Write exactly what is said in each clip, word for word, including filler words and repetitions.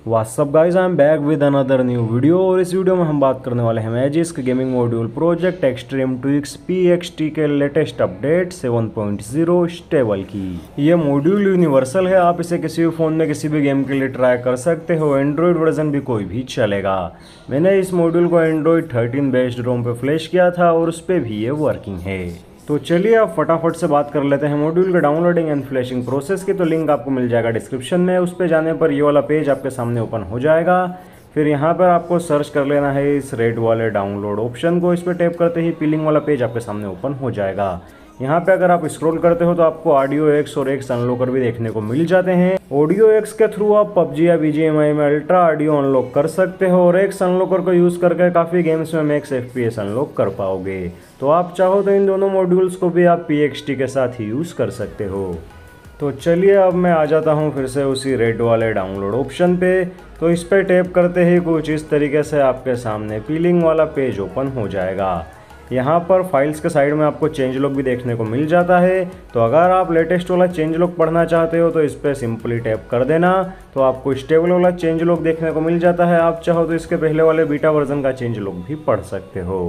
WhatsApp guys, I am back with another new video. और इस video में हम बात करने वाले हैं Magisk gaming module project extreme tweaks P X T के latest update seven point zero stable की। ये मॉड्यूल यूनिवर्सल है, आप इसे किसी भी फ़ोन में किसी भी गेम के लिए ट्राई कर सकते हो। एंड्रॉयड वर्जन भी कोई भी चलेगा। मैंने इस मॉड्यूल को एंड्रॉयड थर्टीन बेस्ड रोम पे फ्लैश किया था और उस पर भी ये वर्किंग है। तो चलिए आप फटाफट से बात कर लेते हैं मॉड्यूल के डाउनलोडिंग एंड फ्लैशिंग प्रोसेस की। तो लिंक आपको मिल जाएगा डिस्क्रिप्शन में। उस पर जाने पर ये वाला पेज आपके सामने ओपन हो जाएगा। फिर यहाँ पर आपको सर्च कर लेना है इस रेड वाले डाउनलोड ऑप्शन को। इस पर टैप करते ही पीलिंग वाला पेज आपके सामने ओपन हो जाएगा। यहाँ पे अगर आप स्क्रॉल करते हो तो आपको ऑडियो एक्स और एक्स अनलॉकर भी देखने को मिल जाते हैं। ऑडियो एक्स के थ्रू आप पबजी या बीजीएमआई में अल्ट्रा ऑडियो अनलॉक कर सकते हो और एक्स अनलॉकर को यूज़ करके काफ़ी गेम्स में मैक्स एफपीएस अनलॉक कर पाओगे। तो आप चाहो तो इन दोनों मॉड्यूल्स को भी आप पीएक्सटी के साथ ही यूज़ कर सकते हो। तो चलिए अब मैं आ जाता हूँ फिर से उसी रेड वाले डाउनलोड ऑप्शन पे। तो इस पर टैप करते ही कुछ इस तरीके से आपके सामने पीलिंग वाला पेज ओपन हो जाएगा। यहाँ पर फाइल्स के साइड में आपको चेंज लॉग भी देखने को मिल जाता है। तो अगर आप लेटेस्ट वाला चेंज लॉग पढ़ना चाहते हो तो इस पर सिंपली टैप कर देना। तो आपको स्टेबल वाला चेंज लॉग देखने को मिल जाता है। आप चाहो तो इसके पहले वाले बीटा वर्जन का चेंज लॉग भी पढ़ सकते हो।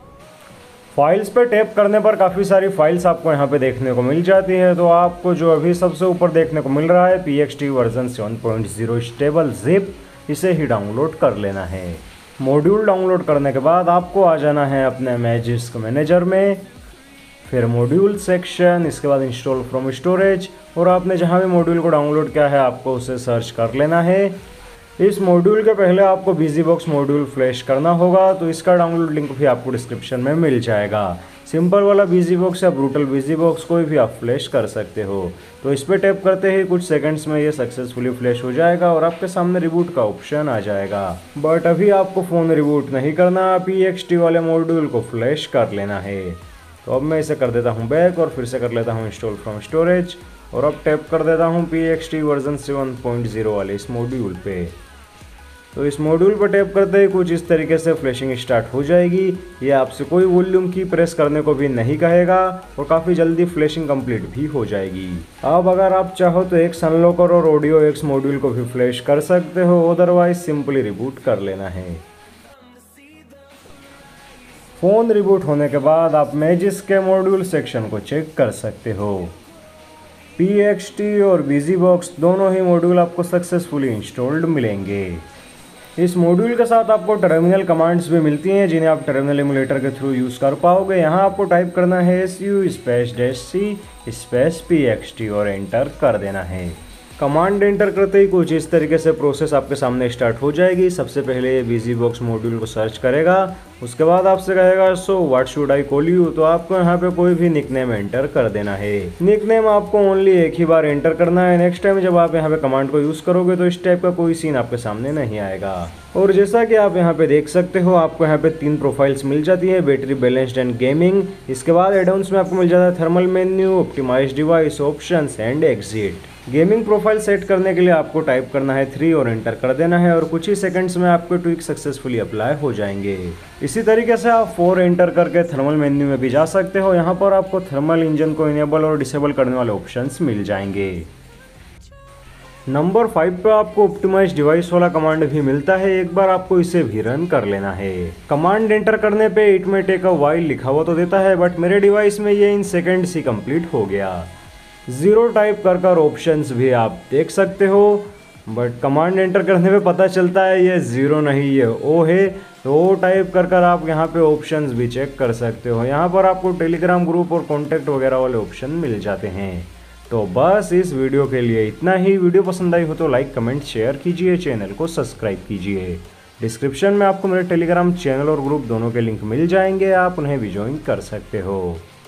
फाइल्स पे टैप करने पर काफ़ी सारी फाइल्स आपको यहाँ पे देखने को मिल जाती है। तो आपको जो अभी सबसे ऊपर देखने को मिल रहा है PXT version seven point zero stable zip, इसे ही डाउनलोड कर लेना है। मॉड्यूल डाउनलोड करने के बाद आपको आ जाना है अपने मैजिस्क मैनेजर में, फिर मॉड्यूल सेक्शन, इसके बाद इंस्टॉल फ्रॉम स्टोरेज, और आपने जहाँ भी मॉड्यूल को डाउनलोड किया है आपको उसे सर्च कर लेना है। इस मॉड्यूल के पहले आपको बिजीबॉक्स मॉड्यूल फ्लैश करना होगा, तो इसका डाउनलोड लिंक भी आपको डिस्क्रिप्शन में मिल जाएगा। सिंपल वाला बिजीबॉक्स या ब्रूटल बिजीबॉक्स कोई भी आप फ्लैश कर सकते हो। तो इस पर टैप करते ही कुछ सेकंड्स में ये सक्सेसफुली फ्लैश हो जाएगा और आपके सामने रिबूट का ऑप्शन आ जाएगा। बट अभी आपको फ़ोन रिबूट नहीं करना, पीएक्सटी वाले मॉड्यूल को फ्लैश कर लेना है। तो अब मैं इसे कर देता हूँ बैक और फिर से कर लेता हूँ इंस्टॉल फ्रॉम स्टोरेज, और अब टैप कर देता हूँ PXT version seven point zero वाले इस मॉड्यूल पे। तो इस मॉड्यूल पर टैप करते ही कुछ इस तरीके से फ्लैशिंग स्टार्ट हो जाएगी। ये आपसे कोई वॉल्यूम की प्रेस करने को भी नहीं कहेगा और काफ़ी जल्दी फ्लैशिंग कंप्लीट भी हो जाएगी। अब अगर आप चाहो तो एक्स अनलॉकर और ऑडियो एक्स मॉड्यूल को भी फ्लैश कर सकते हो, अदरवाइज सिंपली रिबूट कर लेना है। फ़ोन रिबूट होने के बाद आप मैजिस्क के मॉड्यूल सेक्शन को चेक कर सकते हो। पीएक्सटी और बिजीबॉक्स दोनों ही मॉड्यूल आपको सक्सेसफुली इंस्टॉल्ड मिलेंगे। इस मॉड्यूल के साथ आपको टर्मिनल कमांड्स भी मिलती हैं जिन्हें आप टर्मिनल एमुलेटर के थ्रू यूज़ कर पाओगे। यहाँ आपको टाइप करना है S U space dash C space P X T और एंटर कर देना है। कमांड एंटर करते ही कुछ इस तरीके से प्रोसेस आपके सामने स्टार्ट हो जाएगी। सबसे पहले ये बिजीबॉक्स मॉड्यूल को सर्च करेगा, उसके बाद आपसे कहेगा so what should I call you. तो आपको यहाँ पे कोई भी निकनेम एंटर कर देना है। निकनेम आपको ओनली एक ही बार एंटर करना है। नेक्स्ट टाइम जब आप यहाँ पे कमांड को यूज़ करोगे तो इस टाइप का कोई सीन आपके सामने नहीं आएगा। और जैसा कि आप यहाँ पे देख सकते हो आपको यहाँ पे तीन प्रोफाइल्स मिल जाती है, बैटरी बैलेंस्ड एंड गेमिंग। इसके बाद एडॉन्स में आपको मिल जाता है thermal menu, optimise device options and exit. Gaming profile set करने के लिए आपको टाइप करना है थ्री और एंटर कर देना है और कुछ ही सेकंड्स में आपके ट्विक सक्सेसफुली अप्लाई हो जाएंगे। इसी तरीके से आप फोर एंटर करके थर्मल मेन्यू में भी जा सकते हो। यहाँ पर आपको थर्मल इंजन को इनेबल और डिसेबल करने वाले ऑप्शंस मिल जाएंगे। नंबर फाइव पे आपको ऑप्टिमाइज डिवाइस वाला कमांड भी मिलता है, एक बार आपको इसे भी रन कर लेना है। कमांड एंटर करने पे इट में टेक अ व्हाइल लिखा हुआ तो देता है, बट मेरे डिवाइस में ये इन सेकेंड्स ही कंप्लीट हो गया। जीरो टाइप कर कर ऑप्शंस भी आप देख सकते हो, बट कमांड एंटर करने पे पता चलता है ये जीरो नहीं ये ओ है। तो ओ टाइप कर कर आप यहाँ पे ऑप्शंस भी चेक कर सकते हो। यहाँ पर आपको टेलीग्राम ग्रुप और कॉन्टैक्ट वगैरह वाले ऑप्शन मिल जाते हैं। तो बस इस वीडियो के लिए इतना ही। वीडियो पसंद आई हो तो लाइक कमेंट शेयर कीजिए, चैनल को सब्सक्राइब कीजिए। डिस्क्रिप्शन में आपको मेरे टेलीग्राम चैनल और ग्रुप दोनों के लिंक मिल जाएंगे, आप उन्हें भी ज्वाइन कर सकते हो।